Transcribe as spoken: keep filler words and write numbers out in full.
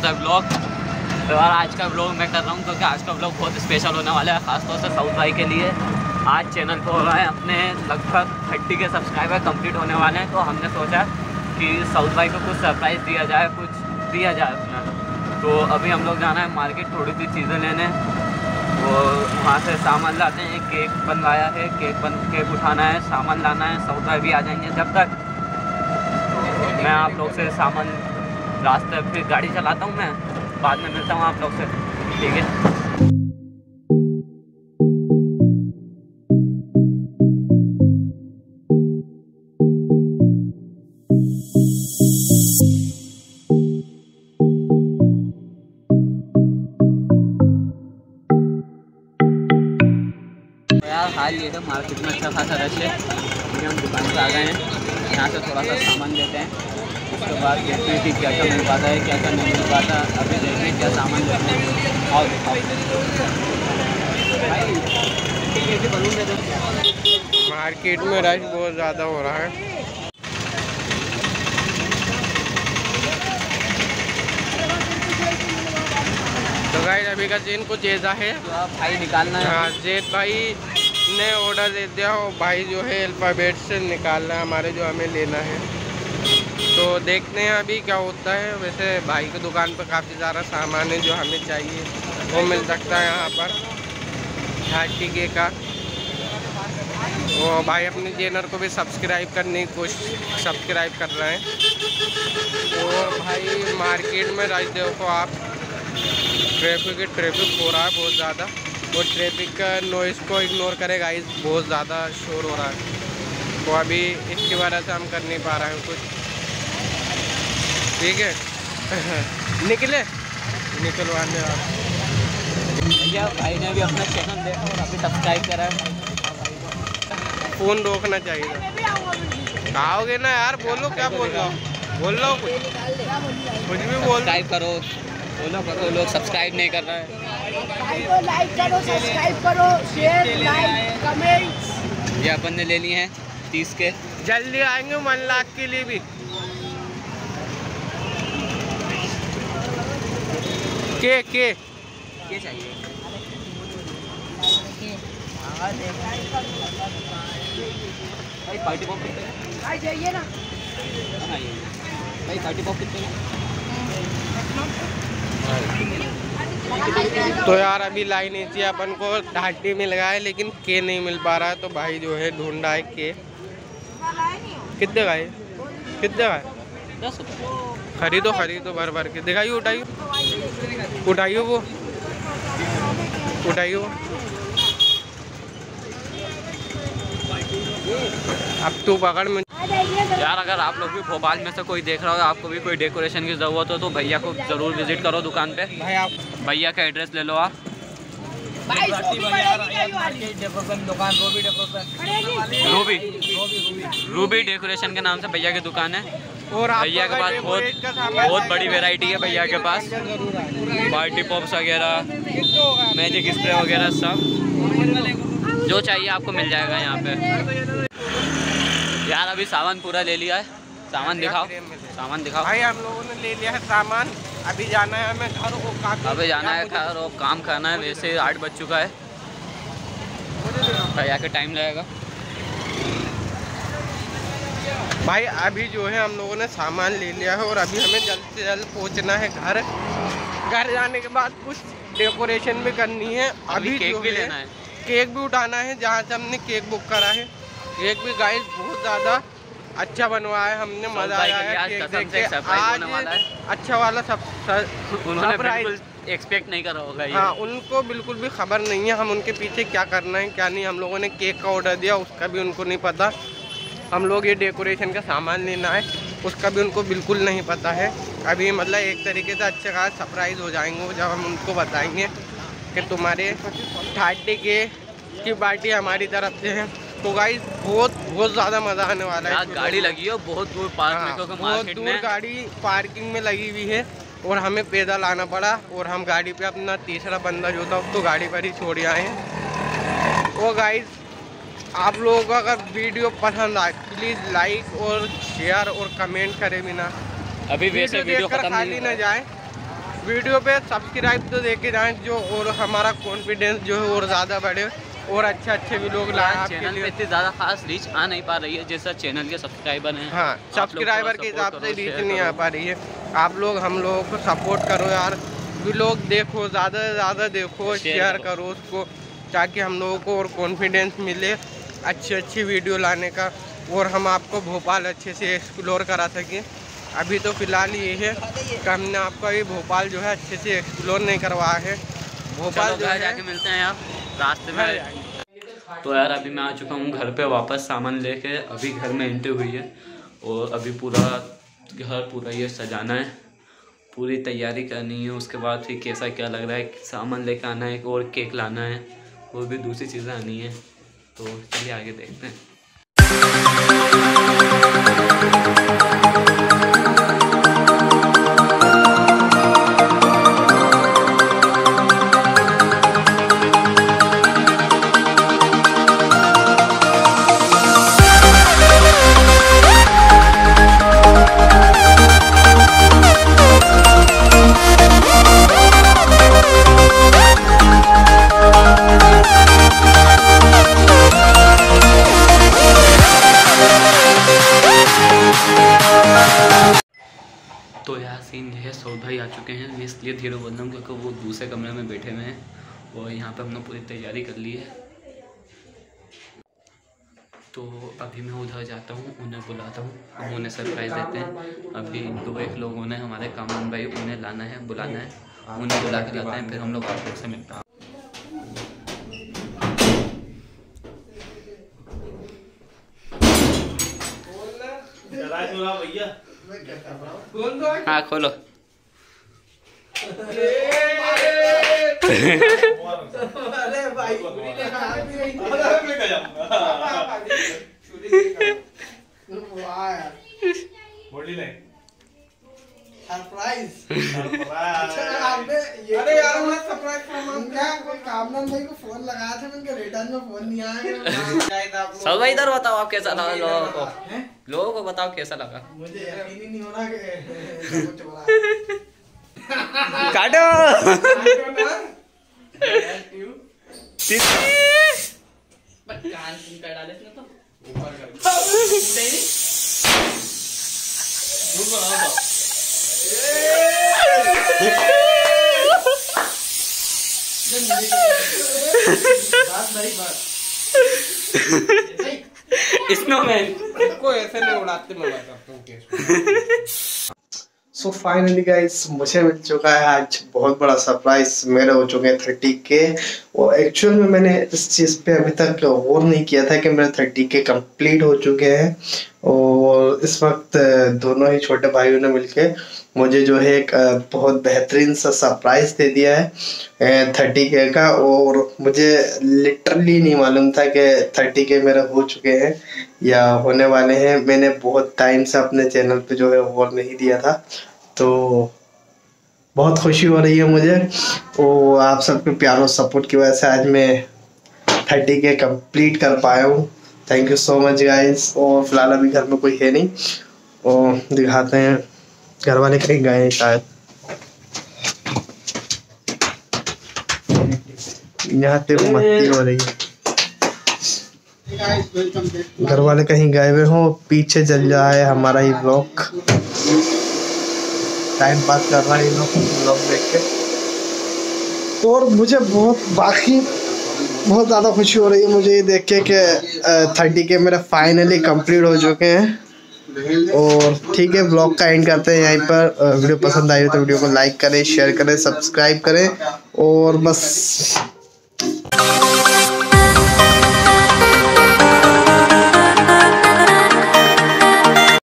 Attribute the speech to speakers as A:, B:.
A: वाला ब्लॉग। तो यार आज का ब्लॉग मैं कर रहा हूँ क्योंकि आज का ब्लॉग बहुत स्पेशल होने वाला है, ख़ासतौर से साउथ भाई के लिए। आज चैनल को हो रहा है अपने लगभग थर्टी के सब्सक्राइबर कंप्लीट होने वाले हैं, तो हमने सोचा कि साउथ भाई को कुछ सरप्राइज़ दिया जाए, कुछ दिया जाए अपना। तो अभी हम लोग जाना है मार्केट थोड़ी सी चीज़ें लेने, वो वहाँ से सामान लाते हैं। केक बनवाया है, केक बन केक उठाना है, सामान लाना है। साउथ भाई भी आ जाएंगे जब तक। तो मैं आप लोग से सामान रास्ते फिर गाड़ी चलाता हूँ, मैं बाद में मिलता हूँ आप लोग से, ठीक है। यार हाल ये तो मार्केट में अच्छा खासा रश है, क्योंकि हम दुकान पर आ गए हैं। यहाँ से थोड़ा सा सामान लेते हैं, उसके बाद देखते हैं कि क्या क्या मिल पाता है, क्या क्या नहीं मिल पाता। अभी देखते हैं क्या सामान लेते हैं और दिखाओ भाई।
B: मार्केट में रश बहुत ज़्यादा हो रहा है। तो गाइस अभी का सीन कुछ ऐसा है,
A: तो आप भाई निकालना है।
B: हाँ, जैद भाई ने ऑर्डर दे दिया और भाई जो है अल्फ़ाबेट से निकाल रहा है हमारे जो हमें लेना है। तो देखते हैं अभी क्या होता है। वैसे भाई की दुकान पर काफ़ी सारा सामान है जो हमें चाहिए, वो मिल सकता है यहाँ पर थर्टी के का। वो भाई अपने चैनल को भी सब्सक्राइब करने की कोशिश सब्सक्राइब कर रहे हैं। और भाई मार्केट में रश देखो आप, ट्रैफिक ट्रैफिक हो रहा है बहुत ज़्यादा, और ट्रैफिक का नॉइज़ को इग्नोर करेगा, इस बहुत ज़्यादा शोर हो रहा है। तो अभी इसकी वजह से हम कर नहीं पा रहे हैं कुछ, ठीक है। निकले निकलवाने आप
A: भैया भाई ने भी अपना चैनल देखा और अभी सब्सक्राइब करा है।
B: फ़ोन रोकना चाहिए। आओगे ना यार, बोलो क्या बोल रहा हो, बोल रहा हो कुछ कुछ भी बोल।
A: सब्सक्राइब करो, बोलो करो, लोग सब्सक्राइब नहीं कर रहे हैं।
C: भाई को लाइक करो, सब्सक्राइब करो, शेयर, लाइक, कमेंट्स।
A: ये अपन ने ले लिए हैं तीस के।
B: जल्दी आएंगे वन लाख के लिए भी। के के
A: क्या चाहिए भाई? पार्टी पॉप कितने का?
C: भाई जाइए ना
A: भाई, पार्टी पॉप कितने का?
B: तो यार अभी लाइन ऐसी अपन को ढाटी मिल गया है, लेकिन के नहीं मिल पा रहा है। तो भाई जो है ढूंढ रहा है के। कितने का है, कितने का है?
A: दस रुपये।
B: खरीदो खरीदो भर भर के दिखाइए, उठाइए उठाइए वो उठाइए वो। अब तू पकड़ में।
A: यार अगर आप लोग भी भोपाल में से कोई देख रहा हो, आपको भी कोई डेकोरेशन की ज़रूरत हो, तो भैया को ज़रूर विजिट करो दुकान पे।
B: भाई आप
A: भैया का एड्रेस ले लो आप। रूबी रूबी डेकोरेशन के नाम से भैया की दुकान है।
B: और
A: भैया के पास बहुत बहुत बड़ी वैरायटी है भैया के पास, पार्टी पॉप्स वगैरह, मैजिक स्प्रे वगैरह, सब जो चाहिए आपको मिल जाएगा यहाँ पे। यार अभी सामान पूरा ले लिया है, सामान दिखाओ, सामान दिखाओ।
B: भाई हम लोगों ने ले लिया है सामान, अभी जाना है हमें घर को काफी
A: अभी जाना है घर और काम करना है। वैसे आठ बज चुका है, भैया के टाइम लगेगा।
B: भाई अभी जो है हम लोगों ने सामान ले लिया है और अभी हमें जल्द से जल्द पहुंचना है घर। घर जाने के बाद कुछ डेकोरेशन भी करनी है। अभी
A: केक
B: जो
A: भी
B: है
A: लेना है,
B: केक भी उठाना है जहाँ से हमने केक बुक करा है। केक भी गाइस बहुत ज़्यादा अच्छा बनवाया है हमने, मज़ा आया है केक देख के। आज अच्छा वाला सब
A: उन्होंने बिल्कुल एक्सपेक्ट नहीं करा होगा ये।
B: हाँ, उनको बिल्कुल भी खबर नहीं है हम उनके पीछे क्या करना है क्या नहीं। हम लोगों ने केक का ऑर्डर दिया, उसका भी उनको नहीं पता। हम लोग ये डेकोरेशन का सामान लेना है, उसका भी उनको बिल्कुल नहीं पता है। अभी मतलब एक तरीके से अच्छे खास सरप्राइज़ हो जाएंगे जब हम उनको बताएंगे कि तुम्हारे थर्टी के की पार्टी हमारी तरफ से है। तो गाइस बहुत बहुत ज़्यादा मज़ा आने वाला है।
A: गाड़ी लगी है बहुत दूर पार्क में, क्योंकि
B: बहुत दूर गाड़ी पार्किंग में लगी हुई है और हमें पैदल आना पड़ा। और हम गाड़ी पे अपना तीसरा बंदा जो था उसको गाड़ी पर ही छोड़ आए हैं। वो गाइस आप लोगों को अगर वीडियो पसंद आए प्लीज़ लाइक और शेयर और कमेंट करें बिना।
A: अभी वैसे वीडियो खत्म
B: खाली न जाए, वीडियो पे सब्सक्राइब तो देके जाएं, जो और हमारा कॉन्फिडेंस जो है और ज़्यादा बढ़े और अच्छे अच्छे भी लोग लाए आपके
A: चैनल
B: लिए।
A: पे इतनी ज़्यादा खास रीच आ नहीं पा रही है जैसा चैनल के सब्सक्राइबर हैं।
B: हाँ, सब्सक्राइबर के हिसाब से रीच नहीं आ पा रही है। आप लोग हम लोगों को सपोर्ट करो यार, भी लोग देखो, ज़्यादा से ज़्यादा देखो, शेयर करो उसको, ताकि हम लोगों को और कॉन्फिडेंस मिले अच्छी अच्छी वीडियो लाने का और हम आपको भोपाल अच्छे से एक्सप्लोर करा सकें। अभी तो फ़िलहाल ये है कि हमने आपका ये भोपाल जो है अच्छे से एक्सप्लोर नहीं करवाया है। भोपाल जो है
A: जाके मिलते हैं यार रास्ते में। तो यार अभी मैं आ चुका हूँ घर पे वापस सामान लेके। अभी घर में एंट्री हुई है और अभी पूरा घर पूरा ये सजाना है, पूरी तैयारी करनी है। उसके बाद फिर कैसा क्या लग रहा है, सामान लेकर आना है और केक लाना है, और भी दूसरी चीज़ें आनी है। तो चलिए आगे देखते हैं। तो यार सीन ये है, सौद भाई आ चुके हैं। मैं इसलिए धीरे बोल रहा हूँ क्योंकि वो दूसरे कमरे में बैठे हुए हैं और यहाँ पे हमने पूरी तैयारी कर ली है। तो अभी मैं उधर जाता हूँ, उन्हें बुलाता हूँ, हम उन्हें सरप्राइज़ देते हैं। अभी दो एक लोगों ने हमारे कामरान भाई उन्हें लाना है, बुलाना है, उन्हें बुला के लाते हैं, फिर हम लोग आप लोग से मिलते हैं। हाँ खोलो।
C: अरे भाई सरप्राइज। अरे यार मैं सरप्राइज क्या कोई कामरान भाई को फोन लगाया था, मैंने रिटर्न में फोन नहीं आया।
A: सब भाई इधर बताओ आप कैसा लगा लोगों को, लोगों को बताओ कैसा लगा।
C: मुझे यकीन ही नहीं हो रहा कि
A: काटो स्नोमैन
B: को ऐसे नहीं उड़ाते मैं करता हूँ।
D: सो फाइनली गाइस मुझे मिल चुका है आज बहुत बड़ा सरप्राइज। मेरे हो चुके हैं थर्टी के और एक्चुअल में मैंने इस चीज़ पे अभी तक गौर नहीं किया था कि मेरे थर्टी के कंप्लीट हो चुके हैं। और इस वक्त दोनों ही छोटे भाइयों ने मिलके मुझे जो है एक बहुत बेहतरीन सा सरप्राइज दे दिया है थर्टी के का। और मुझे लिटरली नहीं मालूम था कि थर्टी के मेरे हो चुके हैं या होने वाले हैं। मैंने बहुत टाइम से अपने चैनल पे जो है वो नहीं दिया था, तो बहुत खुशी हो रही है मुझे। और आप सबके प्यार और सपोर्ट की वजह से आज मैं थर्टी के कंप्लीट कर पाया हूँ। Thank you so much guys. और फिलहाल अभी घर में कोई है नहीं और दिखाते हैं, घर वाले कहीं गए हैं शायद। यहाँ पे मस्ती हो रही है, घर वाले कहीं गए हुए हो, पीछे चल रहा है हमारा ही ब्लॉग, टाइम पास कर रहा है ये लोग ब्लॉग देख के। तो और मुझे बहुत बाकी बहुत ज़्यादा खुशी हो रही है मुझे ये देख के कि थर्टी के मेरे फाइनली कंप्लीट हो चुके हैं। और ठीक है, ब्लॉग का एंड करते हैं यहीं पर। वीडियो पसंद आई हो तो वीडियो को लाइक करें, शेयर करें, सब्सक्राइब करें और बस।